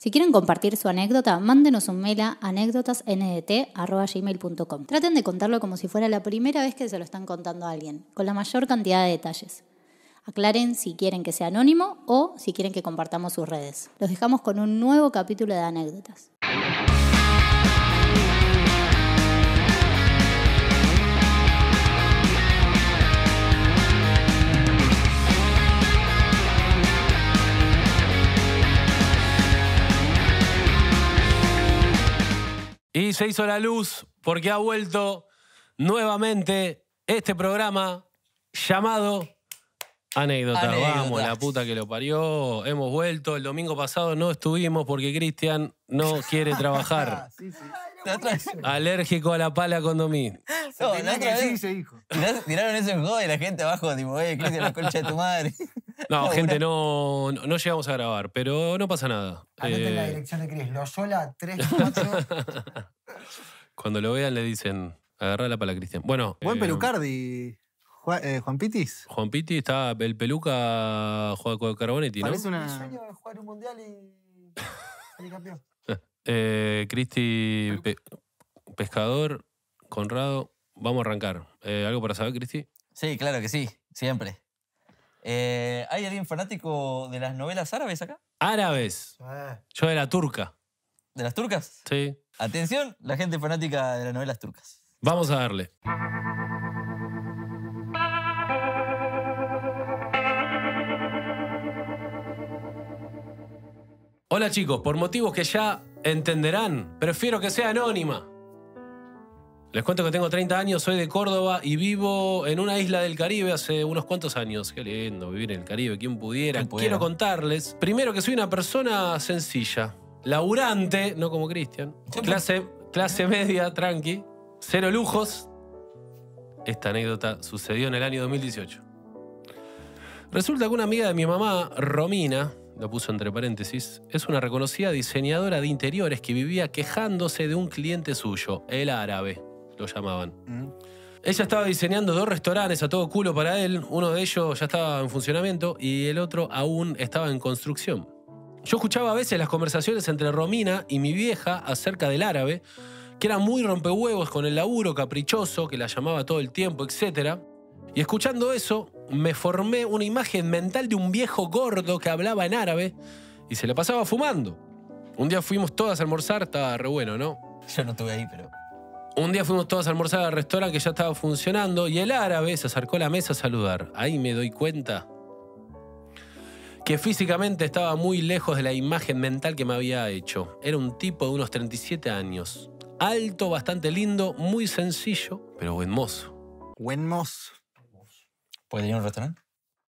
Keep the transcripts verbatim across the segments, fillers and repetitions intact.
Si quieren compartir su anécdota, mándenos un mail a anécdotasndt arroba gmail punto com. Traten de contarlo como si fuera la primera vez que se lo están contando a alguien, con la mayor cantidad de detalles. Aclaren si quieren que sea anónimo o si quieren que compartamos sus redes. Los dejamos con un nuevo capítulo de anécdotas. Y se hizo la luz porque ha vuelto nuevamente este programa llamado Anécdota. Anécdotas. Vamos, la puta que lo parió. Hemos vuelto. El domingo pasado no estuvimos porque Cristian no quiere trabajar. Sí, sí. La otra vez- Alérgico a la pala condomí. No, Tenía la que otra decir y vez se dijo. tirás- tiraron eso en joda y la gente abajo, tipo, eh, Cristian, la concha de tu madre. No, No, gente, una- no, no, no llegamos a grabar, pero no pasa nada. Anoten la Eh, dirección de Cris. Loyola tres cuatro. cuando lo vean le dicen, agarrá la pala, Cristian. Bueno. Buen eh, pelucardi, Juan, eh, Juan Pitis. Juan Piti está, el peluca juega con Carbonetti, ¿no? Parece Mi una... sueño es jugar un mundial y salir campeón. Eh, Cristi, pe- pescador, Conrado, vamos a arrancar. Eh, ¿Algo para saber, Cristi? Sí, claro que sí, siempre. Eh, ¿Hay alguien fanático de las novelas árabes acá? Árabes. Eh, Yo de la turca. ¿De las turcas? Sí. Atención, la gente fanática de las novelas turcas. Vamos a darle. Hola chicos, por motivos que ya entenderán, prefiero que sea anónima. Les cuento que tengo treinta años, soy de Córdoba y vivo en una isla del Caribe hace unos cuantos años. Qué lindo vivir en el Caribe, quien pudiera. ¿Quién pudiera? Quiero contarles, primero, que soy una persona sencilla, laburante, no como Cristian, clase, clase media, tranqui, cero lujos. Esta anécdota sucedió en el año dos mil dieciocho. Resulta que una amiga de mi mamá, Romina, lo puso entre paréntesis, es una reconocida diseñadora de interiores que vivía quejándose de un cliente suyo, el árabe, lo llamaban. Mm. Ella estaba diseñando dos restaurantes a todo culo para él, uno de ellos ya estaba en funcionamiento y el otro aún estaba en construcción. Yo escuchaba a veces las conversaciones entre Romina y mi vieja acerca del árabe, que era muy rompehuevos con el laburo, caprichoso, que la llamaba todo el tiempo, etcétera. Y escuchando eso, me formé una imagen mental de un viejo gordo que hablaba en árabe y se le pasaba fumando. Un día fuimos todas a almorzar, estaba re bueno, ¿no? Yo no estuve ahí, pero... Un día fuimos todos a almorzar al restaurante que ya estaba funcionando y el árabe se acercó a la mesa a saludar. Ahí me doy cuenta que físicamente estaba muy lejos de la imagen mental que me había hecho. Era un tipo de unos treinta y siete años. Alto, bastante lindo, muy sencillo, pero buen mozo. Buen mozo. ¿Puede ir a un restaurante?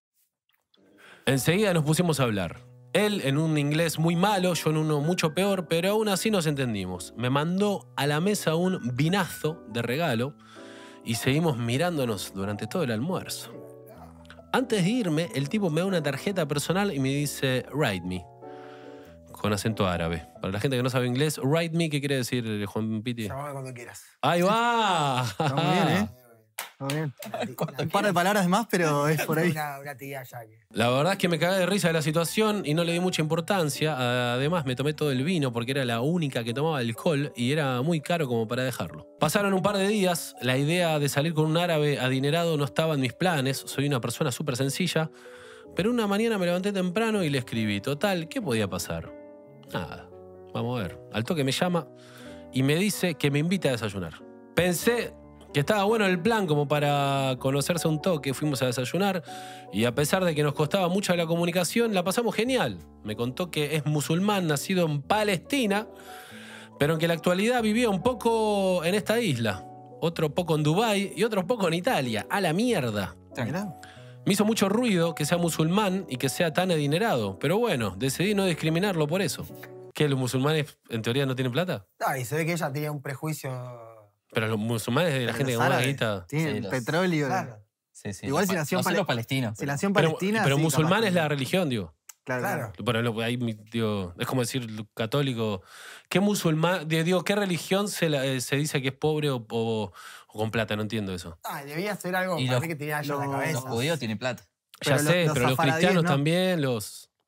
Enseguida nos pusimos a hablar. Él en un inglés muy malo, yo en uno mucho peor, pero aún así nos entendimos. Me mandó a la mesa un vinazo de regalo y seguimos mirándonos durante todo el almuerzo. Antes de irme, el tipo me da una tarjeta personal y me dice, write me, con acento árabe. Para la gente que no sabe inglés, write me, ¿qué quiere decir, Juan Piti? llamame cuando quieras. ¡Ahí va! Está muy bien, ¿eh? Muy bien. Un par de palabras más, pero es por ahí. Una, una tía ya que... La verdad es que me cagué de risa de la situación y no le di mucha importancia. Además, me tomé todo el vino porque era la única que tomaba alcohol y era muy caro como para dejarlo. Pasaron un par de días. La idea de salir con un árabe adinerado no estaba en mis planes. Soy una persona súper sencilla. Pero una mañana me levanté temprano y le escribí. Total, ¿qué podía pasar? Nada. Vamos a ver. Al toque me llama y me dice que me invite a desayunar. Pensé que estaba bueno el plan como para conocerse un toque. Fuimos a desayunar y a pesar de que nos costaba mucho la comunicación, la pasamos genial. Me contó que es musulmán, nacido en Palestina, pero que en la actualidad vivía un poco en esta isla, otro poco en Dubái y otro poco en Italia. ¡A la mierda! Mirá. Me hizo mucho ruido que sea musulmán y que sea tan adinerado, pero bueno, decidí no discriminarlo por eso. ¿Qué, los musulmanes en teoría no tienen plata? Ah, y se ve que ella tenía un prejuicio... Pero los musulmanes de la gente que Los gana árabes guita. Tienen Sí, los- petróleo. Claro, Sí, sí. Igual Los si pa- nació en no sé Pale- los palestinos. Si nació en Pero, Palestina. pero sí, musulmán capaz es que- la religión, digo. Claro, Claro. claro. Bueno, lo- ahí, digo, es como decir católico. ¿Qué musulmán, digo, qué religión se, la- eh, se dice que es pobre o, o- o con plata? No entiendo eso. Ah, debía ser algo Y para los- mí que tenía ella en la los- cabeza. Los judíos tienen plata. Ya Pero sé, los- los pero los safaradíes, cristianos ¿no? también, los...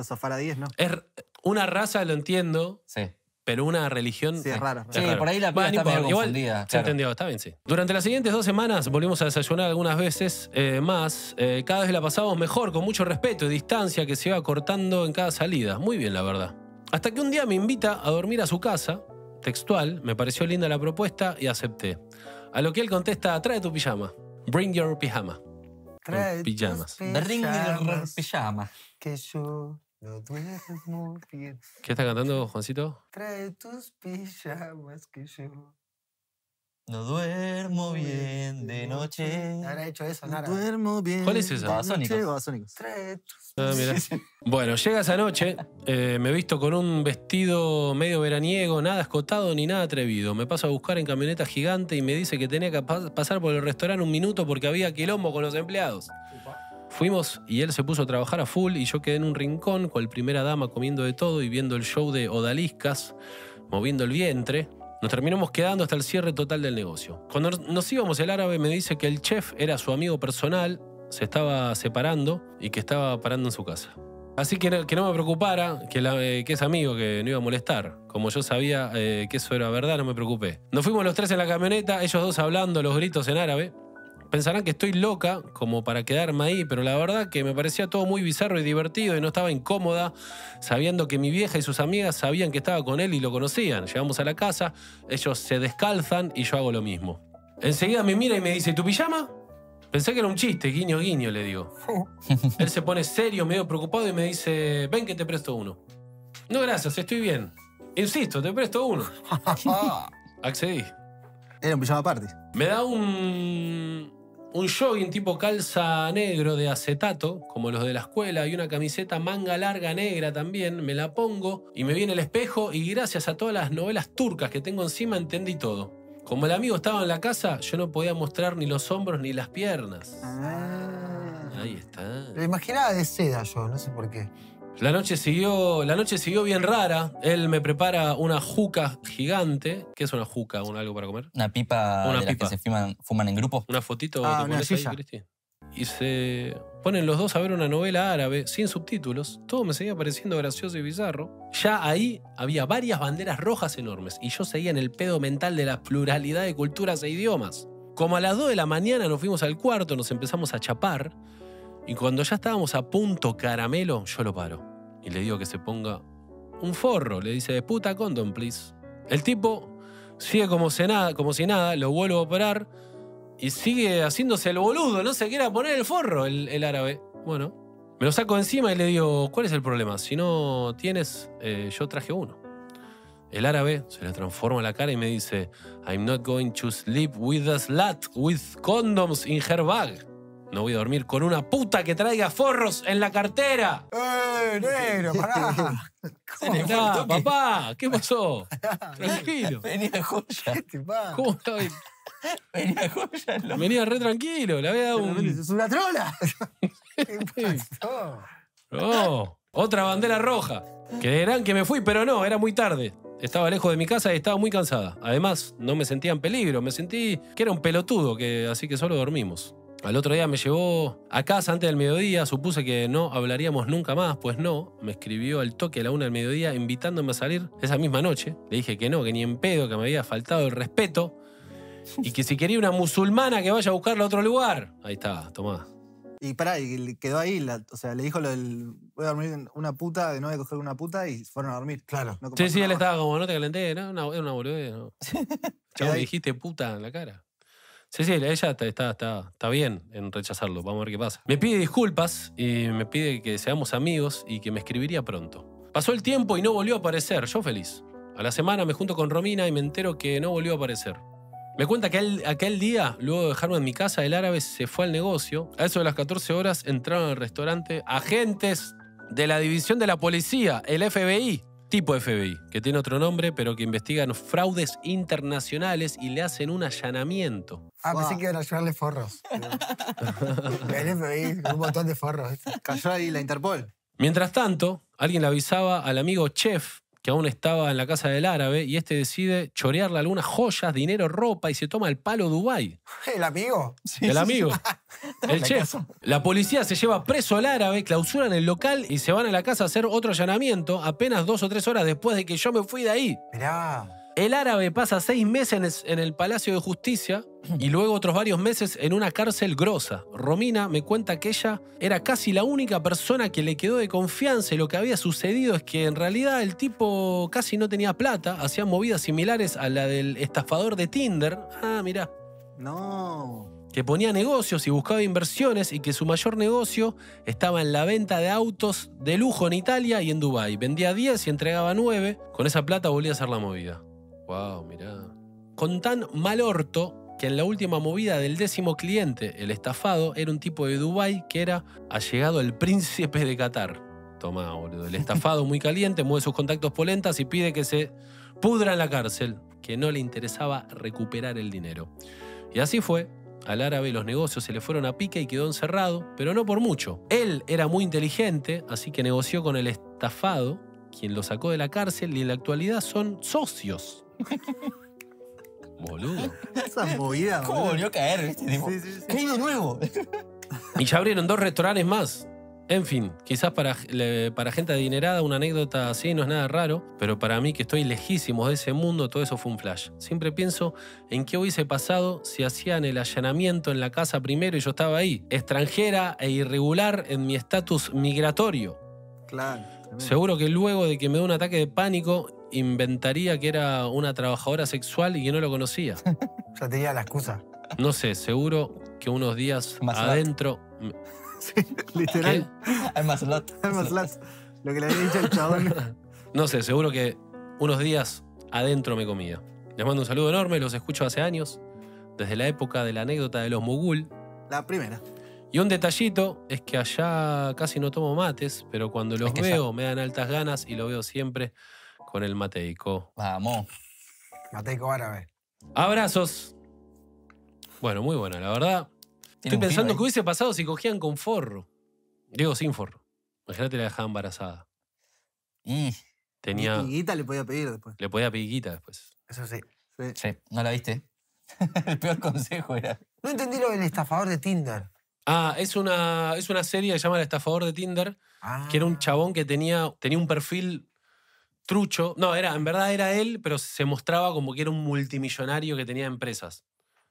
Los safaradíes, ¿no? Es una raza, lo entiendo, Sí. pero una religión... Sí, es raro. Sí, raro. por ahí la piba Va, está no importa, medio igual confundida, se claro. entendió, está bien, sí. Durante las siguientes dos semanas volvimos a desayunar algunas veces eh, más. Eh, cada vez la pasábamos mejor, con mucho respeto y distancia que se iba cortando en cada salida. Muy bien, la verdad. Hasta que un día me invita a dormir a su casa, textual, me pareció linda la propuesta y acepté. A lo que él contesta, trae tu pijama. Bring your pijama. Trae tus pijamas. Bring your pijamas, pijama. que yo no duermo bien. ¿Qué está cantando, Juancito? Trae tus pijamas, que yo... No duermo bien de noche. Habrá hecho eso, Nara. Duermo bien. ¿Cuál es esa? de Babasónicos. noche, Babasónicos. Trae tus Ah, mirá. Bueno, llega esa noche, eh, me visto con un vestido medio veraniego, nada escotado ni nada atrevido. Me paso a buscar en camioneta gigante y me dice que tenía que pa- pasar por el restaurante un minuto porque había quilombo con los empleados. Fuimos y él se puso a trabajar a full y yo quedé en un rincón cual primera dama comiendo de todo y viendo el show de odaliscas, moviendo el vientre. Nos terminamos quedando hasta el cierre total del negocio. Cuando nos íbamos, el árabe me dice que el chef era su amigo personal, se estaba separando y que estaba parando en su casa. Así que no, que no me preocupara, que, la, eh, que es amigo, que no iba a molestar. Como yo sabía eh, que eso era verdad, no me preocupé. Nos fuimos los tres en la camioneta, ellos dos hablando, los gritos en árabe. Pensarán que estoy loca como para quedarme ahí, pero la verdad que me parecía todo muy bizarro y divertido y no estaba incómoda, sabiendo que mi vieja y sus amigas sabían que estaba con él y lo conocían. Llegamos a la casa, ellos se descalzan y yo hago lo mismo. Enseguida me mira y me dice, ¿tu pijama? Pensé que era un chiste, guiño, guiño, le digo. Él se pone serio, medio preocupado y me dice, ven que te presto uno. No, gracias, estoy bien. Insisto, te presto uno. Accedí. Era un pijama party. Me da un, un jogging tipo calza negro de acetato, como los de la escuela, y una camiseta manga larga negra también. Me la pongo y me viene el espejo y gracias a todas las novelas turcas que tengo encima entendí todo. Como el amigo estaba en la casa, yo no podía mostrar ni los hombros ni las piernas. Ah. Ahí está. Lo imaginaba de seda yo, no sé por qué. La noche siguió, la noche siguió bien rara. Él me prepara una juca gigante. ¿Qué es una juca? ¿Un algo para comer? Una pipa Una de las pipa. que se fuman, fuman en grupo. Una fotito Ah, te una pones ahí, silla. Cristi. Y se ponen los dos a ver una novela árabe sin subtítulos. Todo me seguía pareciendo gracioso y bizarro. Ya ahí había varias banderas rojas enormes y yo seguía en el pedo mental de la pluralidad de culturas e idiomas. Como a las dos de la mañana nos fuimos al cuarto, nos empezamos a chapar y cuando ya estábamos a punto caramelo, yo lo paro y le digo que se ponga un forro. Le dice, puta condom, please. El tipo sigue como si nada, como si nada, lo vuelvo a parar y sigue haciéndose el boludo, no se quiere poner el forro el, el árabe. Bueno, me lo saco encima y le digo, ¿cuál es el problema? Si no tienes, eh, yo traje uno. El árabe se le transforma la cara y me dice, I'm not going to sleep with a slut with condoms in her bag. No voy a dormir con una puta que traiga forros en la cartera. ¡Eh, negro, pará! Mirá, papá, ¿qué pasó? Tranquilo. Venía joya. ¿Qué te pasa? ¿Cómo estaba? Venía joya. loco. Venía re tranquilo, le había dado un... ¡Es una trola! ¿Qué pasó? No, otra bandera roja. Creerán que me fui, pero no, era muy tarde. Estaba lejos de mi casa y estaba muy cansada. Además, no me sentía en peligro, me sentí que era un pelotudo, que, así que solo dormimos. Al otro día me llevó a casa antes del mediodía, supuse que no hablaríamos nunca más, pues no. Me escribió al toque a la una del mediodía invitándome a salir esa misma noche. Le dije que no, que ni en pedo, que me había faltado el respeto y que si quería una musulmana que vaya a buscarla a otro lugar. Ahí está, tomá. Y pará, y le quedó ahí, la- o sea, le dijo lo del, voy a dormir en una puta, de no voy a coger una puta, y fueron a dormir. Claro. No como- Sí, sí, él no, estaba como, no te calenté, ¿no? Una, era una boludez, ¿no? Chavo, ahí. dijiste puta en la cara. Sí, sí, ella está, está, está, está bien en rechazarlo. Vamos a ver qué pasa. Me pide disculpas y me pide que seamos amigos y que me escribiría pronto. Pasó el tiempo y no volvió a aparecer. Yo feliz. A la semana me junto con Romina y me entero que no volvió a aparecer. Me cuenta que aquel, aquel día, luego de dejarme en mi casa, el árabe se fue al negocio. A eso de las catorce horas entraron al restaurante agentes de la división de la policía, el F B I. Tipo F B I, que tiene otro nombre, pero que investigan fraudes internacionales y le hacen un allanamiento. Ah, pensé que iban a llevarle forros. El F B I, un montón de forros. ¿viste? Cayó ahí la Interpol. Mientras tanto, alguien le avisaba al amigo chef que aún estaba en la casa del árabe y este decide chorearle algunas joyas, dinero, ropa y se toma el palo Dubái. ¿El amigo? El amigo, el La chef. casa. La policía se lleva preso al árabe, clausuran el local y se van a la casa a hacer otro allanamiento apenas dos o tres horas después de que yo me fui de ahí. Mirá. El árabe pasa seis meses en el Palacio de Justicia y luego otros varios meses en una cárcel grosa. Romina me cuenta que ella era casi la única persona que le quedó de confianza y lo que había sucedido es que en realidad el tipo casi no tenía plata, hacía movidas similares a la del estafador de Tinder. Ah, mirá. No. Que ponía negocios y buscaba inversiones y que su mayor negocio estaba en la venta de autos de lujo en Italia y en Dubái. Vendía diez y entregaba nueve. Con esa plata volvía a hacer la movida. Wow, mirá. Con tan mal orto que en la última movida del décimo cliente, el estafado, era un tipo de Dubái que era allegado el príncipe de Qatar. Tomá, boludo. El estafado muy caliente, mueve sus contactos polentas y pide que se pudra en la cárcel, que no le interesaba recuperar el dinero. Y así fue. Al árabe los negocios se le fueron a pique y quedó encerrado, pero no por mucho. Él era muy inteligente, así que negoció con el estafado, quien lo sacó de la cárcel y en la actualidad son socios. Boludo. Esas movidas, ¿Cómo boludo. volvió a caer, viste? Tipo, Sí, sí, sí. ¿qué hay de nuevo? Y ya abrieron dos restaurantes más. En fin, quizás para, le- para gente adinerada una anécdota así no es nada raro, pero para mí que estoy lejísimo de ese mundo, todo eso fue un flash. Siempre pienso en qué hubiese pasado si hacían el allanamiento en la casa primero y yo estaba ahí, extranjera e irregular en mi estatus migratorio. Claro. tremendo. Seguro que luego de que me dé un ataque de pánico, inventaría que era una trabajadora sexual y que no lo conocía. Ya tenía la excusa. No sé, seguro que unos días Más adentro... Sí, literal. Hay más lot. Más las- Lo que le había dicho el chabón. No sé, seguro que unos días adentro me comía. Les mando un saludo enorme, los escucho hace años, desde la época de la anécdota de los mogul. La primera. Y un detallito es que allá casi no tomo mates, pero cuando los Es que veo me dan altas ganas y lo veo siempre con el mateico. Vamos. Mateico árabe. Abrazos. Bueno, muy buena, la verdad. Tiene Estoy un pensando giro qué ahí. hubiese pasado si cogían con forro. Digo, sin forro. Imagínate la dejaba embarazada. Y, Tenía... Y guita le podía pedir después. Le podía pedir guita después. Eso sí. Sí. sí, ¿no la viste? El peor consejo era. No entendí lo del estafador de Tinder. Ah, es una, es una serie que se llama El estafador de Tinder, Ah. que era un chabón que tenía, tenía un perfil trucho. No, era, en verdad era él, pero se mostraba como que era un multimillonario que tenía empresas.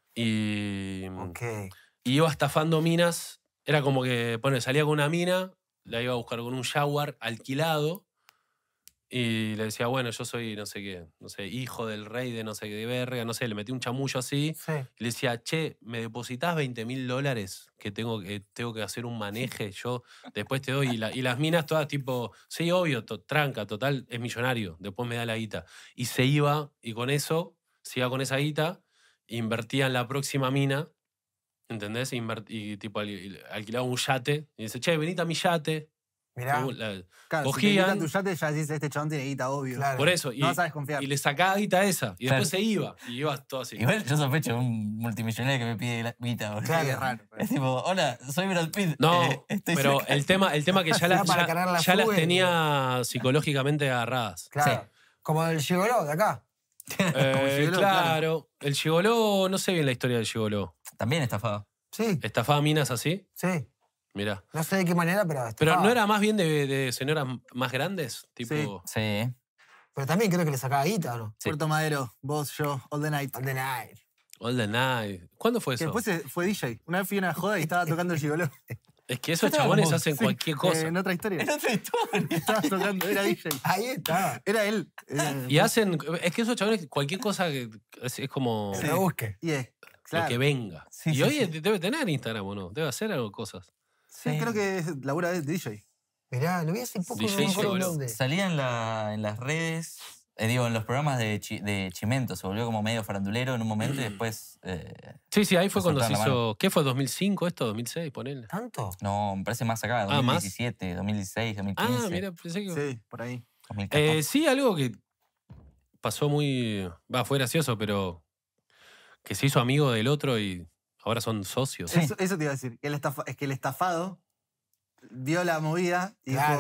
Y, Ok. y iba estafando minas. Era como que, bueno, salía con una mina, la iba a buscar con un Jaguar alquilado y le decía, bueno, yo soy, no sé qué, no sé, hijo del rey de no sé qué de verga, no sé, le metí un chamullo así. Sí. Y le decía, che, ¿me depositas veinte mil dólares que tengo, que tengo que hacer un maneje? Yo después te doy. Y, la- y las minas todas tipo, sí, obvio, to- tranca, total, es millonario. Después me da la guita. Y se iba, y con eso, se iba con esa guita, invertía en la próxima mina, ¿entendés? Invert- y tipo al- alquilaba un yate. Y dice, che, venite a mi yate. Mirá. Uh, la- Claro, Cogían- si te invitan tu yate, ya dices, este chabón tiene guita, obvio. Claro. por eso. Y, No vas a desconfiar. y le sacaba guita esa. Y después Claro. se iba. Y iba todo así. Igual yo sospecho de un multimillonario que me pide la guita, boludo. Claro. Sí, es raro. Es tipo, hola, soy Brad Pitt. No, eh, estoy pero cerca". el tema, el tema que ya, Era las, para ya, cargar la ya las fuga y- tenía psicológicamente agarradas. Claro. Como el gigoló de acá. Eh, gigoló, claro. El gigoló, no sé bien la historia del gigoló. También estafado. Sí, ¿Estafaba minas así? sí. Mirá. No sé de qué manera, pero Pero estafaba. ¿no era más bien de, de señoras más grandes? Tipo. Sí. Sí. Pero también creo que le sacaba guita, ¿o no? Sí. Puerto Madero, vos, yo, all the night. All the night. All the night. ¿Cuándo fue Que eso? después se- fue D J. Una vez fui a una joda y estaba tocando el gigoló. Es que esos Estaba chabones como- hacen Sí, cualquier cosa. eh, en otra historia. Es otra historia. Estaba tocando, era D J. Ahí está. Era él. Eh, Y hacen. Es que esos chabones, cualquier cosa que es, es como Que lo busque. Y es, lo claro. que venga. Sí, y sí, hoy sí. debe tener Instagram o no. Debe hacer algo, cosas. Sí, creo que es labura de D J. Mirá, lo vi hace poco, D J no me acuerdo gigoló. dónde. Salía en, la, en las redes, eh, digo, en los programas de, Chi- de Chimento. Se volvió como medio farandulero en un momento y después. eh, Sí, sí, ahí fue Le cuando se soltaron la hizo. ¿Qué fue? ¿dos mil cinco esto? ¿dos mil seis? Ponele. ¿Tanto? no, me parece más acá. Ah, dos mil ¿más? diecisiete, dos mil dieciséis, dos mil quince. Ah, mira, pensé que. Sí, por ahí. dos mil catorce. Eh, sí, algo que pasó muy. Va, fue gracioso, pero. Que se hizo amigo del otro y ahora son socios. Eso, eso te iba a decir. Que el estafa- es que el estafado vio la movida y Claro. dijo,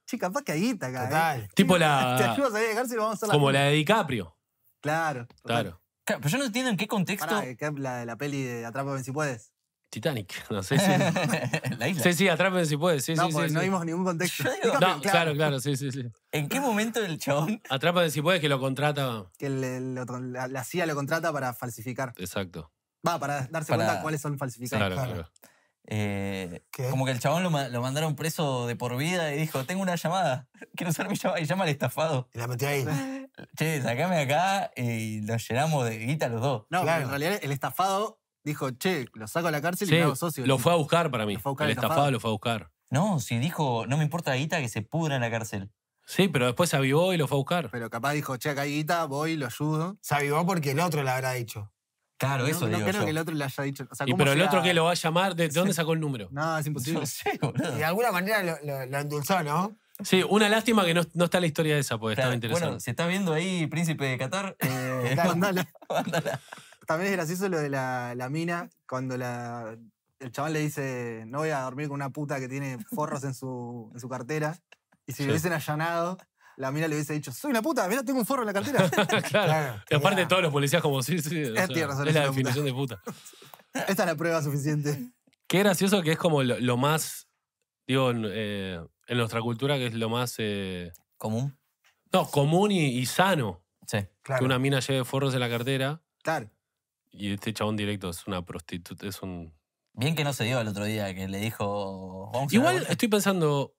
che, capaz que hay guita acá. ¿eh? Total. Tipo Te la. ayudo a salir de cárcel y vamos a hacer la Como junta. la de DiCaprio. Claro. total. Claro. Claro, pero yo no entiendo en qué contexto. Pará, que es la, la peli de Atrápame si puedes. Titanic. No sé si. La isla. Sí, sí, atrápenme si puedes. Sí, no, sí, porque sí. no sí. vimos ningún contexto. Yo digo- No, claro, claro, sí, sí, sí. ¿En qué momento el chabón? Atrápame si puedes que lo contrata. Que el- el otro- la, la C I A lo contrata para falsificar. Exacto. Va, para darse Para- cuenta cuáles son falsificados. Claro, claro. claro. eh, ¿Qué? como que el chabón lo, ma- lo mandaron preso de por vida y dijo, tengo una llamada, quiero usar mi llamada, y llama al estafado. Y la metió ahí. Che, sacame acá y los llenamos de guita los dos. No, Claro. en realidad el estafado dijo, che, lo saco a la cárcel y Sí, me hago socio. lo fue a buscar para mí. Lo fue a buscar El el estafado estafado. lo fue a buscar. No, si dijo, no me importa la guita que se pudra en la cárcel. Sí, pero después se avivó y lo fue a buscar. Pero capaz dijo, che, acá hay guita, voy, lo ayudo. Se avivó porque el otro le habrá dicho. Claro, eso no, no digo creo yo. que el otro le haya dicho. O sea, Y ¿cómo pero el llega- otro que lo va a llamar, ¿de, de dónde sacó el número? No, es Yo imposible. no sé, boludo. Y de alguna manera lo, lo- lo endulzó, ¿no? Sí, una lástima que no, no está la historia esa, porque Claro, estaba interesante. bueno, si estás viendo ahí Príncipe de Qatar, eh, Mandala. mándala. También es gracioso lo de la, la mina, cuando la, el chabón le dice, no voy a dormir con una puta que tiene forros en su, en su cartera. Y si Sí. le hubiesen allanado, la mina le hubiese dicho, soy una puta, mirá, tengo un forro en la cartera. claro. Claro, Y aparte tenía- todos los policías como, sí, sí. o sea, tiene razón, es es la una definición de puta. Esta es la prueba suficiente. Qué gracioso que es como lo, lo más, digo, en, eh, en nuestra cultura, que es lo más, eh, ¿Común? no, común y, y sano. Sí. claro. Que una mina lleve forros en la cartera Claro. y este chabón directo es una prostituta, es un... Bien que no se dio el otro día, que le dijo... Vamos a Igual dar vuelta". estoy pensando,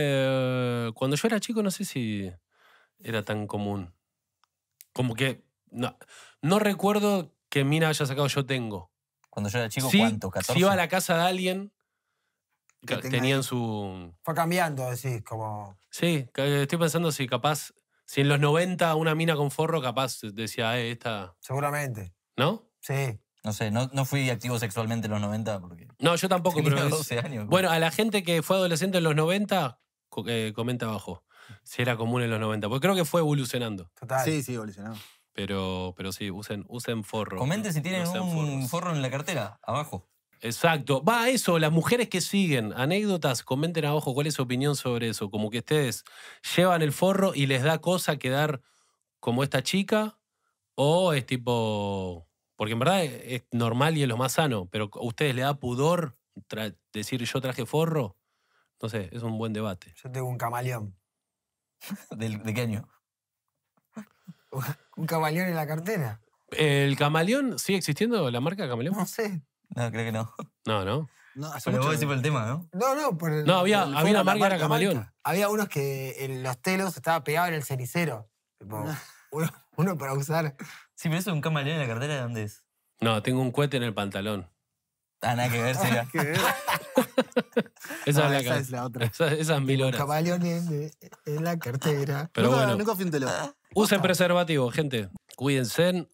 eh, cuando yo era chico no sé si era tan común. Como que no, no recuerdo que mina haya sacado Yo Tengo. Cuando yo era chico, Sí, ¿cuánto? ¿catorce? si iba a la casa de alguien, Que ca- tenga tenían ahí. su... Fue cambiando, decís, como... Sí, ca- estoy pensando si capaz, si en los noventa una mina con forro capaz decía, eh, esta... Seguramente. ¿No? Sí. No sé, no, no fui activo sexualmente en los noventa porque No, yo tampoco, tenía pero... es- doce años. Bueno, a la gente que fue adolescente en los noventa, co- eh, comenta abajo si era común en los noventa. Porque creo que fue evolucionando. Total. Sí, sí, evolucionado. Pero, pero sí, usen, usen forro. Comente si tienen No sean un forros. forro en la cartera, abajo. Exacto. Va, eso, las mujeres que siguen, anécdotas, comenten abajo cuál es su opinión sobre eso. Como que ustedes llevan el forro y les da cosa quedar como esta chica, o es tipo... Porque en verdad es es normal y es lo más sano, pero ¿a ustedes les da pudor tra- decir yo traje forro? No sé, es un buen debate. Yo tengo un camaleón. ¿Del- ¿De qué año? ¿Un camaleón en la cartera? ¿El camaleón sigue existiendo, la marca camaleón? No sé. No, creo que no. No, no. No, hace Pero mucho vos que- decís por el tema, ¿no? No, no, por el- No, había, el había una forro, la marca que era marca, camaleón. marca. Había unos que en los telos estaba pegado en el cenicero. Tipo, uno, uno para usar. Sí, pero eso es un camaleón en la cartera, ¿de dónde es? No, tengo un cohete en el pantalón. Ah, nada que ver, será. ¿Qué? Esa, No, es, la esa ca- es la otra. esa- esas mil Un horas. camaleón en, en la cartera. Pero nunca, bueno, nunca fui un telo. usen preservativo, gente. Cuídense.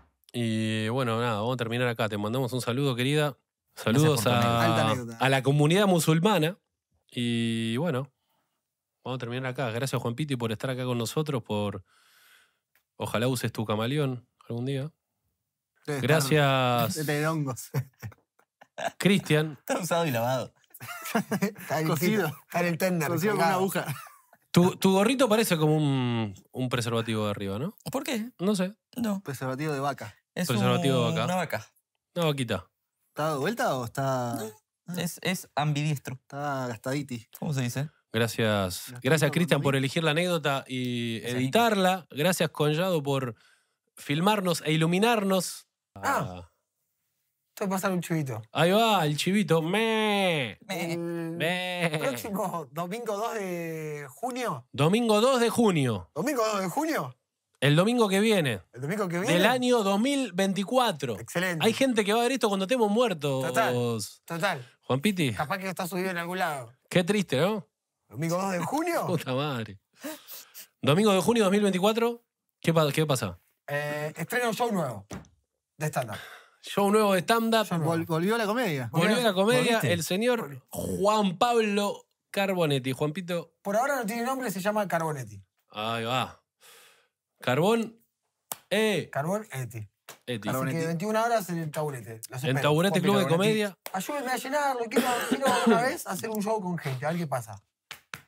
Y bueno, nada, vamos a terminar acá. Te mandamos un saludo, querida. Saludos Gracias por tu a, Alta anécdota. a la comunidad musulmana. Y bueno, vamos a terminar acá. Gracias, Juan Piti, por estar acá con nosotros. Por Ojalá uses tu camaleón algún día. Debe estar- Gracias, Debe tener hongos. Cristian. Está usado y lavado. Está en el Cocido. tip- Está en el tender. Cocido con una colgado. aguja. Tu, tu gorrito parece como un, un preservativo de arriba, ¿no? ¿Por qué? No sé. No. Preservativo de vaca. Es Preservativo de un- vaca. una vaca. Una vaquita. ¿Está dado vuelta o está, Es, es ambidiestro. está gastaditi? ¿Cómo se dice? Gracias. Los Gracias, tipos Cristian, con por mí. elegir la anécdota y Gracias, editarla. Gracias, Conllado, por filmarnos e iluminarnos. Ah. Te voy a pasar un chivito. Ahí va, el chivito. Me. El Me. próximo domingo dos de junio. Domingo dos de junio. ¿Domingo dos de junio? El domingo que viene. ¿El domingo que viene? Del año dos mil veinticuatro. Excelente. Hay gente que va a ver esto cuando estemos muertos. Total. Total. Juan Piti, Capaz que está subido en algún lado. qué triste, ¿no? ¿Domingo dos de junio? Puta madre. Domingo de junio dos mil veinticuatro. ¿Qué, pa- qué pasa? Eh, estreno un show nuevo. De stand-up. Show nuevo de stand-up. Show nuevo. Vol- volvió la comedia. Volvió a la comedia ¿Volviste? el señor Juan Pablo Carbonetti. Juan Pito, Por ahora no tiene nombre, se llama Carbonetti. ahí va. Carbón, eh, Carbonetti. Eti. Así Carbonetti. que veintiuna horas en el taburete. Los En espero. Taburete Juanpi Club de Carbonetti. Comedia. Ayúdenme a llenarlo. Quiero, quiero una vez hacer un show con gente. A ver qué pasa.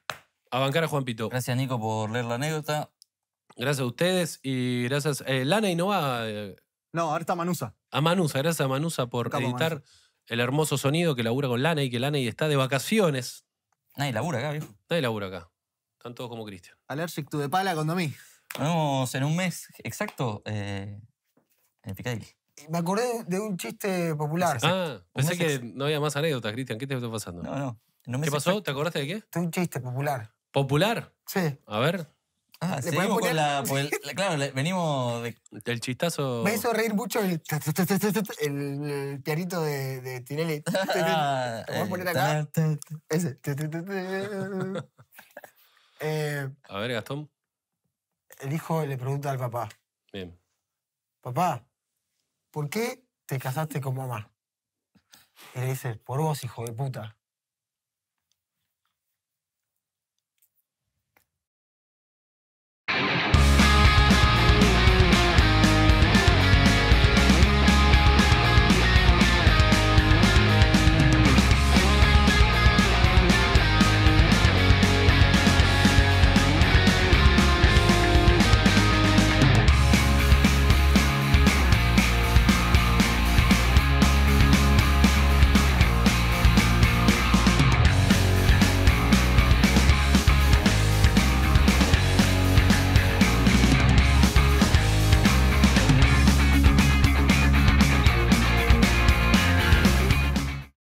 A bancar a Juan Pito. Gracias, Nico, por leer la anécdota. Gracias a ustedes y gracias. Eh, Lana y no va eh, No, ahora está Manusa. a Manusa. Gracias a Manusa por Capo editar Manusa. el hermoso sonido que labura con Lana y que Lana y está de vacaciones. Nadie labura acá, viejo. Nadie labura acá. Están todos como Cristian. Allergic to the pala con Domí. Nos vemos en un mes exacto eh, en Picadilly. Me acordé de un chiste popular. Ah, pensé mes que ex- no había más anécdotas, Cristian. ¿Qué te está pasando? No, no. En un mes ¿Qué pasó? exacto. ¿Te acordaste de qué? De un chiste popular. ¿Popular? Sí. A ver, Ah, ¿Le seguimos podés con poner? la... por el- la- claro, le- venimos de... el chistazo. Me hizo reír mucho el, el, el pianito de, de Tinelli. Ah, ¿Te puedo eh, poner acá? ta, ta, ta. Ese. Eh, A ver, Gastón. el hijo le pregunta al papá, Bien. papá, ¿por qué te casaste con mamá? Y le dice, por vos, hijo de puta.